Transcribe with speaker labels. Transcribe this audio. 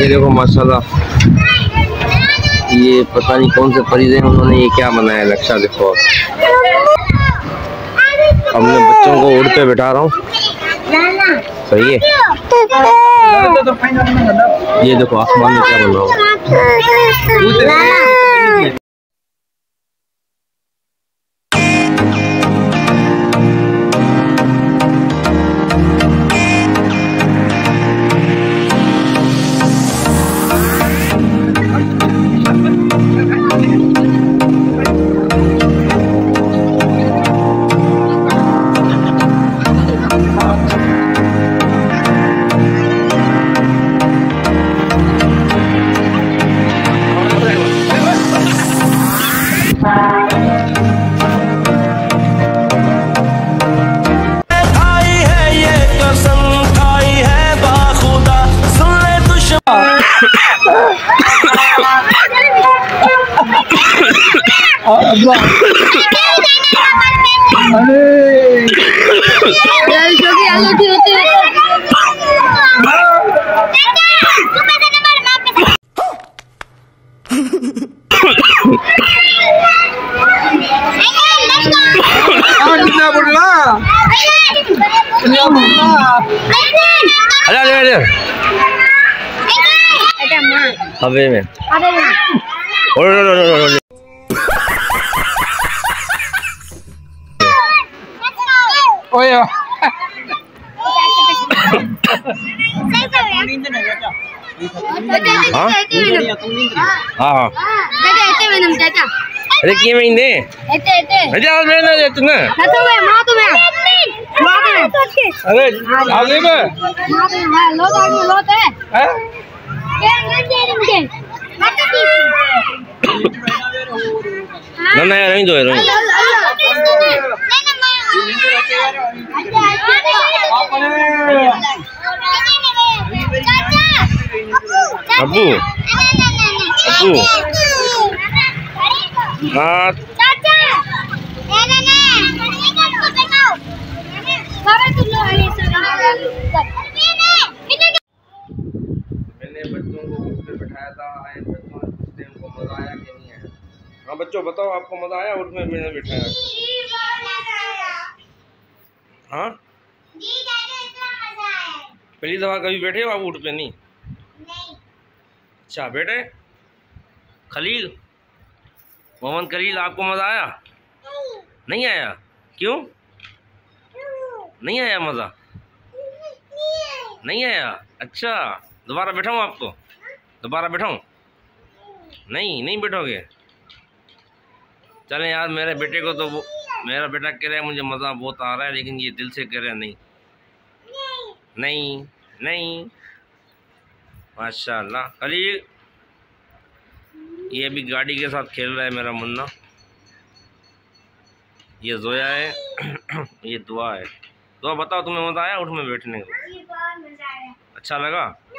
Speaker 1: ये देखो माशाल्लाह, ये पता नहीं कौन से परिंदे हैं, उन्होंने ये क्या बनाया नक्शा देखो। अब मैं बच्चों को उड़ पे बैठा रहा हूँ, सही है। ये देखो आसमान में क्या बना हुआ। हवे में अरे क्या में इंदे अरे आज मैं ना जाता ना अरे आगे में ना ना रही दो अबू अबू हाँ मैंने बच्चों को उठ पे बिठाया था, बच्चों ने पूछते उनको मजा आया कि नहीं आया। हाँ बच्चों बताओ, आपको मजा आया उठ में मैंने बिठाया? हाँ पहली दफा कभी बैठे हो आप उठ पे? नहीं। अच्छा बैठे। खलील, मोहम्मद खलील, आपको मजा आया? नहीं आया? क्यों नहीं आया? मजा नहीं आया? अच्छा दोबारा बैठाऊँ आपको? दोबारा बैठाऊँ? नहीं बैठोगे? चलें यार, मेरे बेटे को तो मेरा बेटा कह रहा है मुझे मज़ा बहुत आ रहा है, लेकिन ये दिल से कह रहा है नहीं। माशाल्लाह खलील, ये अभी गाड़ी के साथ खेल रहा है मेरा मुन्ना। ये जोया है ये दुआ है। दुआ बताओ, तुम्हें मज़ा आया उठ में बैठने को? अच्छा लगा?